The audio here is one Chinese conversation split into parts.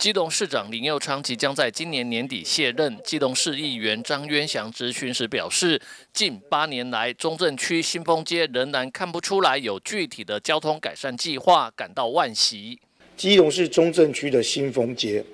基隆市长林右昌即将在今年年底卸任。基隆市议员张渊祥质询时表示，近8年来，中正区新丰街仍然看不出来有具体的交通改善计划，感到惋惜。 基隆市中正区的新丰街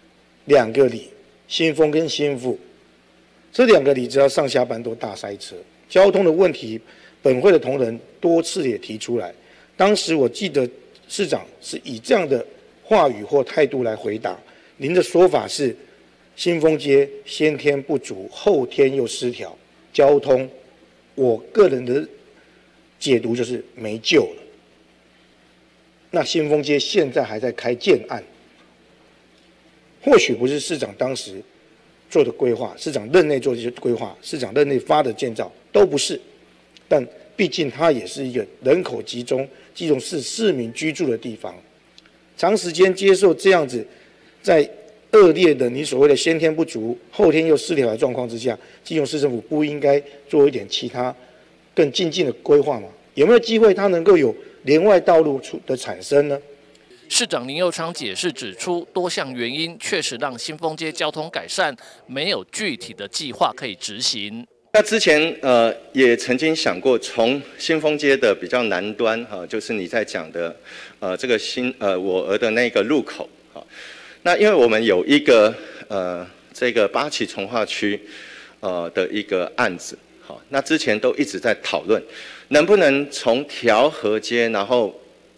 2个里，新丰跟新富，这2个里只要上下班都大塞车，交通的问题，本会的同仁多次也提出来。当时我记得市长是以这样的话语或态度来回答，您的说法是新丰街先天不足，后天又失调，交通，我个人的解读就是没救了。那新丰街现在还在开建案，或许不是市长当时做的规划，市长任内做的这些规划，市长任内发的建造都不是，但毕竟它也是一个人口集中、基隆市市民居住的地方。长时间接受这样子，在恶劣的你所谓的先天不足、后天又失调的状况之下，基隆市政府不应该做一点其他更进的规划吗？有没有机会它能够有连外道路的产生呢？ 市长林右昌解释指出，多项原因确实让新丰街交通改善，没有具体的计划可以执行。 那之前也曾经想过，从新丰街的比较南端就是你在讲的这个我儿的那个路口那因为我们有一个这个8期重划区的一个案子那之前都一直在讨论，能不能从调和街，然后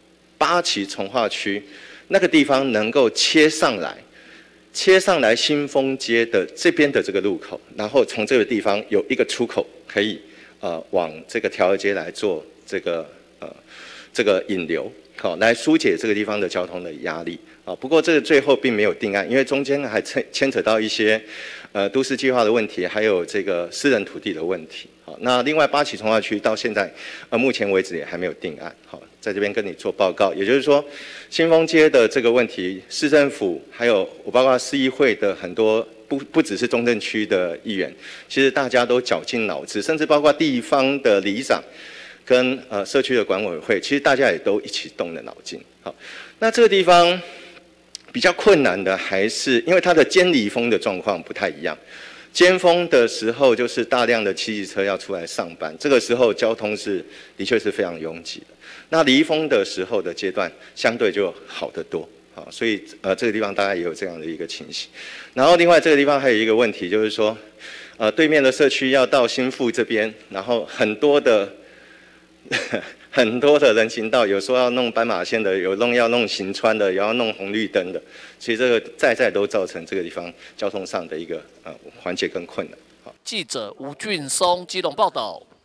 8期重划区那个地方能够切上来新丰街的这边的这个路口，然后从这个地方有一个出口可以往这个调和街来做这个引流，来疏解这个地方的交通的压力不过这个最后并没有定案，因为中间还牵扯到一些都市计划的问题，还有这个私人土地的问题。那另外8期重划区到现在目前为止也还没有定案。在这边跟你做报告，也就是说，新丰街的这个问题，市政府还有我包括市议会的很多不只是中正区的议员，其实大家都绞尽脑汁，甚至包括地方的里长跟社区的管委会，其实大家也都一起动了脑筋。好，那这个地方比较困难的还是因为它的尖离峰的状况不太一样。尖峰的时候，就是大量的汽车要出来上班，这个时候交通的确是非常拥挤的。那离峰的时候的阶段，相对就好得多所以这个地方大概也有这样的一个情形。然后另外这个地方还有一个问题，就是说对面的社区要到新富这边，然后很多的人行道，有说要弄斑马线的，有要弄行穿的，也要弄红绿灯的，所以这个在都造成这个地方交通上的一个缓解跟困难。 记者吴俊松基隆报道。